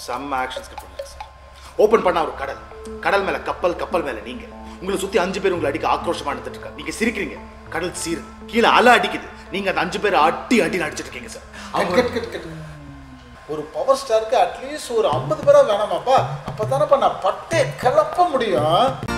செம்ம action script பண்ணிருக்கு sir. Open பண்ணா ஒரு கடல், கடல் மேல கப்பல், கப்பல் மேல நீங்க. உங்களை சுத்தி 5 பேர் உங்களை அடிக்க ஆக்ரோஷமா நடந்துட்டு இருக்காங்க. நீங்க சிரிக்கிறீங்க, கடல் சீரு, கீழே அலை அடிக்குது. நீங்க அந்த 5 பேர் அடி அடிச்சிட்டு இருக்கீங்க சார். ஒரு பவர் ஸ்டாருக்கு அட்லீஸ்ட் ஒரு 50 பேரா வேணாமாப்பா? அப்பதானப்பா நான் பட்டே கிளப்ப முடியும்.